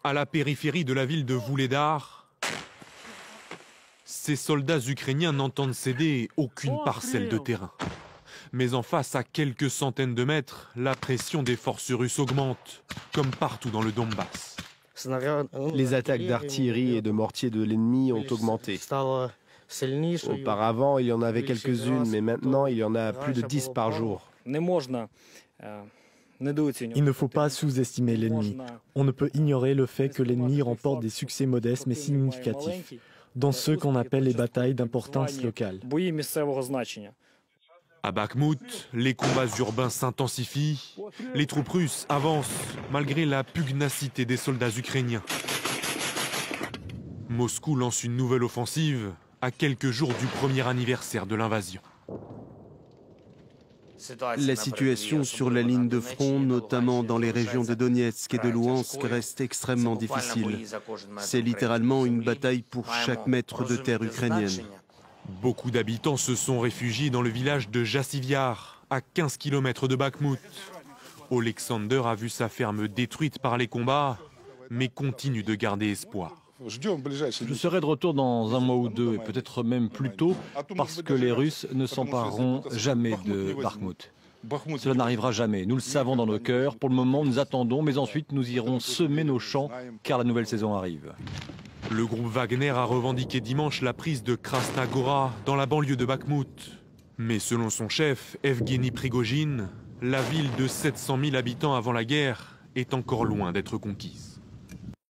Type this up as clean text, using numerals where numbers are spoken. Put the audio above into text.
À la périphérie de la ville de Vuhledar, ces soldats ukrainiens n'entendent céder aucune parcelle de terrain. Mais en face, à quelques centaines de mètres, la pression des forces russes augmente, comme partout dans le Donbass. Les attaques d'artillerie et de mortiers de l'ennemi ont augmenté. Auparavant, il y en avait quelques-unes, mais maintenant, il y en a plus de 10 par jour. Il ne faut pas sous-estimer l'ennemi. On ne peut ignorer le fait que l'ennemi remporte des succès modestes mais significatifs dans ce qu'on appelle les batailles d'importance locale. À Bakhmout, les combats urbains s'intensifient. Les troupes russes avancent malgré la pugnacité des soldats ukrainiens. Moscou lance une nouvelle offensive à quelques jours du premier anniversaire de l'invasion. La situation sur la ligne de front, notamment dans les régions de Donetsk et de Louhansk, reste extrêmement difficile. C'est littéralement une bataille pour chaque mètre de terre ukrainienne. Beaucoup d'habitants se sont réfugiés dans le village de Jassiviar, à 15 km de Bakhmout. Oleksandr a vu sa ferme détruite par les combats, mais continue de garder espoir. Je serai de retour dans un mois ou deux, et peut-être même plus tôt, parce que les Russes ne s'empareront jamais de Bakhmout. Cela n'arrivera jamais, nous le savons dans nos cœurs. Pour le moment, nous attendons, mais ensuite nous irons semer nos champs, car la nouvelle saison arrive. Le groupe Wagner a revendiqué dimanche la prise de Krasna Gora, dans la banlieue de Bakhmout. Mais selon son chef, Evgeny Prigojine, la ville de 700 000 habitants avant la guerre est encore loin d'être conquise.